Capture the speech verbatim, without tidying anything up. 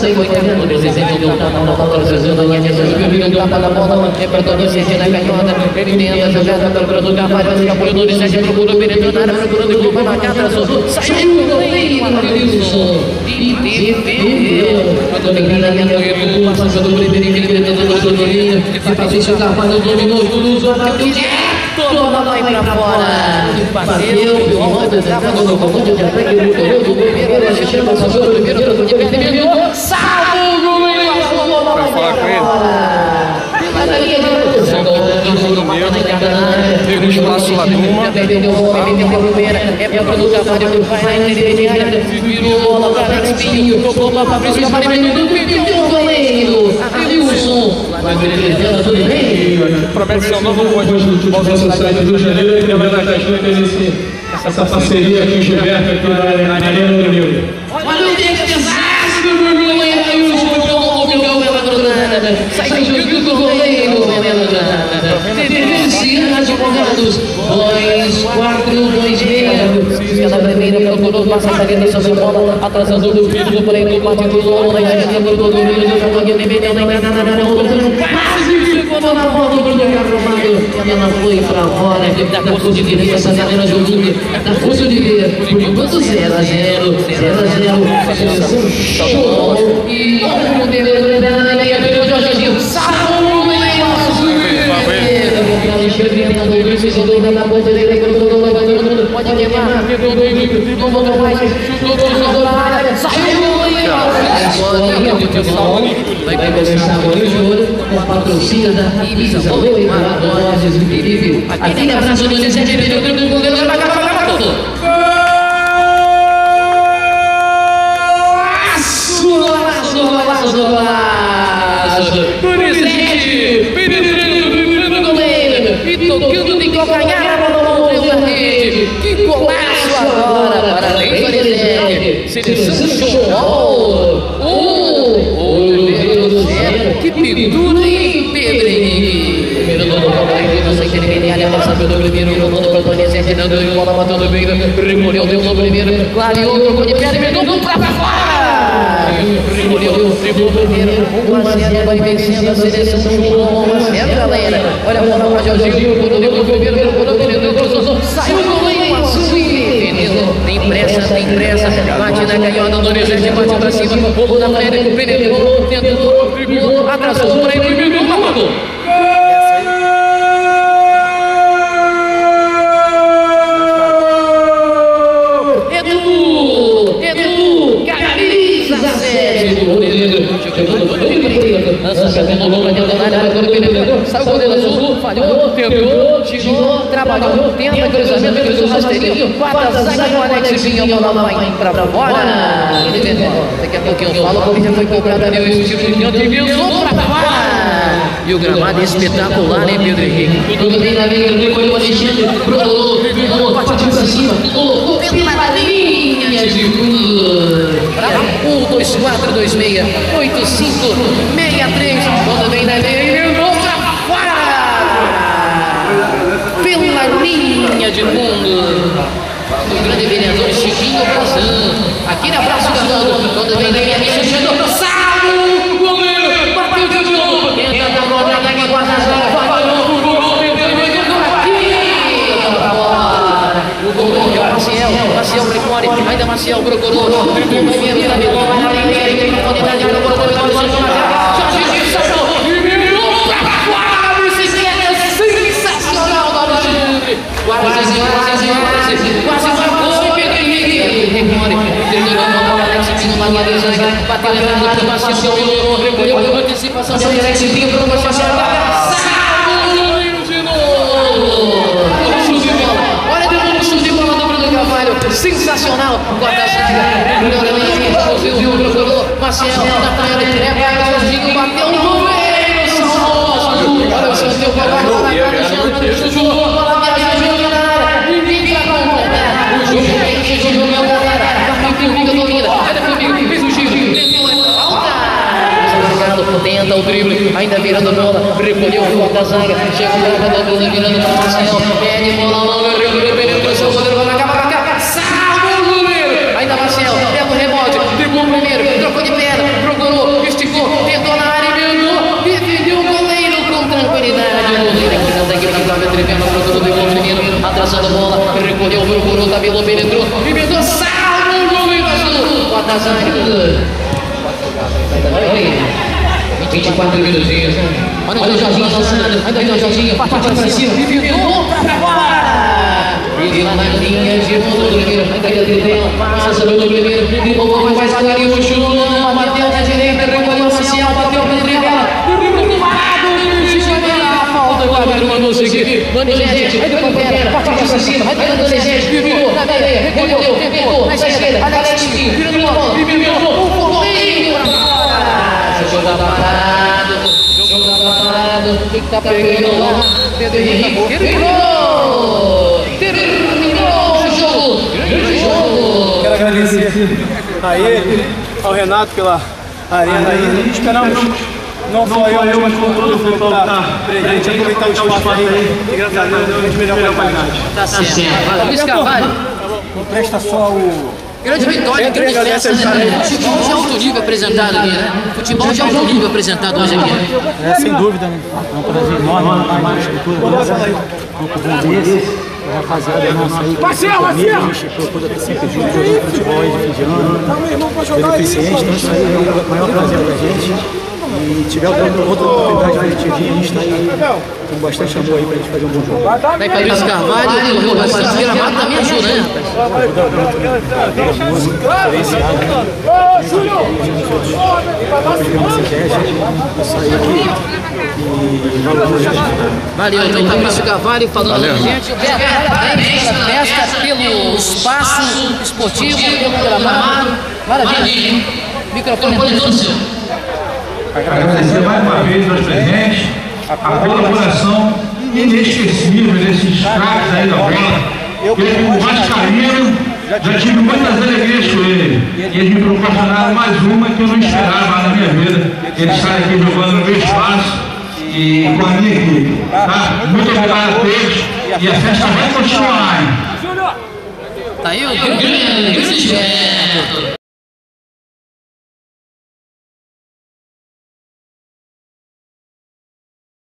foi tentando desenho de um tapa na bola, trazendo a linha de ajuda, um tapa na bola, é para todo sentido na canhota, ele tenta a jogada para o Carvalho, os apoiadores, Sete procura penetrar, procurando o gol, vai marcar, atrasou, saiu o goleiro, Marilson, e defendeu, quando vem na linha do Rio, passa pelo primeiro, ele tentando a Dodorinha, que faz isso, o Carvalho dominou, cruzou, bateu direto, a bola vai para fora, bateu, o Ronaldo estava no gol, de ataque, o goleiro do primeiro, Alexandre passou pelo primeiro, trocou de perna, ele virou, salva o goleiro, a bola vai para fora, pela linha de Pega o espaço lá, turma. Perdeu o homem, perdeu a primeira. É para o Carvalho, vai na intermediária. Virou bola para Alex Pinho. Tocou para Fabrício Carvalho. Perdeu o goleiro. Adilson. Vai beleza, tudo bem? Promete ser um novo ponto de futebol da Sociedade do Rio de Janeiro. E lembra da caixinha que essa parceria com o Gilberto aqui na Arena do Rio. Olha o que desastre do goleiro. Adilson. Pegou ela grudada. Sai jogando do goleiro. Descida de advogados, dois, quatro, dois, meia. Cada primeira procurou passar a cabeça sobre a bola, atrasando o filho, porém, no quarto do gol, na engenharia do Rodrigo, já jogou aqui, nem na enganada, quase ficou na bola do Bruno Carvalho, e ela foi pra fora, da força de ver essa galera jogando, da força de ver, por enquanto zero a zero, zero a zero, show, e o modelo da linha do Jorginho, salvo o meio azul. Na ponta direita, pode levar, não voltou mais, chutou todo na área, saiu o goleiro. Vai começar agora o jogo com a patrocínio da Ibiza, lojas do Felipe. Aquele abraço do dezessete minutos do goleiro, vai acabar, vai acabar tudo. Golaço, golaço, golaço. Donizete, tocando de calcanhar, a bola não deu na rede. Que golaço agora, parabéns, Donizete. Seleção show. Um, ouro do céu. Que pintura, hein, Pedro Henrique? Primeiro do Ronaldo, não sei que ele vem ali, avança pelo primeiro, comando para o Donizete, dando bola, batendo bem, recolheu, deu no primeiro, clareou, trocou de perna e mandou para fora. Recolheu, triplo primeiro, um a zero, vai vencendo a seleção show, um a zero, galera. Olha a bola para Jorginho, quando deu no primeiro, quando deu no saiu o goleiro, azul e beleza, tem pressa, tem pressa, bate na canhota, o Donizete bate para cima, fogo na frente, penetrou, tentou, driblou, atrasou, por aí, primeiro, matou. Edu, Edu, Caraliza, Sérgio, lança chegando longa dentro da área, agora penetrou, saiu o goleiro azul, falhou, tentou, girou, trabalhou, tenta, cruzamento, cruzou o rasteirinho, quatro, zaga com o Alex Pinho, a bola vai pra fora. Daqui a pouquinho eu falo, porque já foi cobrado ali o estilo de canto e pensou pra fora. E o gramado é espetacular, hein, Pedro Henrique? Tudo bem na linha, recolheu o Alexandre, procurou, virou, partiu pra cima, colocou pela linha de fundo. um, dois, quatro, dois, seis, oito, cinco, seis, três, quando vem na linha e virou pra fora. Pela linha de fundo. O grande vereador Chiquinho Brazão. Aquele abraço garoto. Quando vem na linha, chegou, salve o goleiro, bateu de novo. Entra na bola, ataque, guarda a zaga, falou, o gol, perdeu, perdeu, pra fora. O gol é o Maciel, Maciel recorre, ainda Maciel procurou, triplo primeiro, vai na linha, tem oportunidade, agora o goleiro vai na zaga, Jorginho saiu, e virou pra fora, bicicleta sensacional do Alexandre. Quase, quase, quase, quase, quase marcou, Pedro Henrique, recorre, terminou a bola, Alex Pinho, uma linha de zaga, bateu errado, o Maciel melhorou, recolheu, antecipação de Alex Pinho, para o Maciel, salve o goleiro de novo. Sensacional, guarda-zaga, melhor ali, viu, procurou, Maciel, na praia, é o Jorginho, bateu no goleiro, salvo, olha o Santos, vai lá, jogou, bola viajando na área, ninguém vai completar, o jogo tem que jogar na área, vai fica domina, olha comigo, fez o giro, tentou, falta, tenta o drible, ainda virando bola, recolheu o guarda-zaga, chega o guarda-zaga, virando para o Maciel, pede bola longa, recolheu, penetrou, seu goleiro vai na capa, Maciel, pega o rebote, driblou o primeiro, trocou de perna, procurou, entrevendo para o do Feminino, atrasando a bola, recorreu, procurou, tabelou, penetrou, emendou, salvo, goleiro azul, bota a zaga. vinte e quatro minutinhos, olha o Jorginho avançando, ainda o Jorginho, partiu para cima, emendou para fora. E lá na linha de fundo do primeiro, ainda ele passa pelo primeiro, e o gol vai sair ali o Chulão, bateu na direita, recolheu o Marcial, bateu para dentro dela, falta do Gabriel, mandou seguir, Manigete, aí depois pera, partiu para cima, vai pegando o Manigete, virou, na meia, recolheu, pegou, na esquerda, Alex Pinho, virando a bola, emendou, o voleio para fora, jogo parado, jogo parado, tem que estar pegando lá, Pedro Henrique, terminou, terminou o jogo, grande jogo. Quero agradecer a ele, ao Renato pela arena aí, esperamos não só eu, mas como todo mundo que está presente, aproveitar o espaço aí e graças a Deus a gente melhor qualidade. Tá certo. Luiz Carvalho. Não presta só o... Grande vitória, grande festa, né? Futebol de alto nível apresentado aqui, né? Futebol de alto nível apresentado hoje aqui. É, sem dúvida, né? É um prazer enorme, mais estrutura dessa, um clube desse. A rapaziada nossa aí, a gente procura estar sempre junto, jogando futebol aí de fim de ano, beneficente, então isso aí é o maior prazer pra gente. E tiver outra oportunidade de a gente vir, a gente está aí com bastante amor aí pra gente fazer um bom jogo. Vai para Luiz Carvalho, correu bastante, Gramado também ajuda, né, rapaz? Ajuda muito, a música diferenciada, né? Valeu, então, Fabrício Carvalho falando com a gente. Parabéns pela festa, pelo espaço esportivo, pelo gramado. Maravilha. Microfone é todo seu. Agradecer mais uma vez aos presentes, a colaboração inesquecível desses craques aí da bola. Eu, como vascaíno, já tive muitas alegrias com ele. E eles me proporcionaram mais uma que eu não esperava na minha vida. Eles estarem aqui jogando no meu espaço e com a minha equipe. Tá? Muito obrigado a todos e a festa vai continuar. Tá aí o grande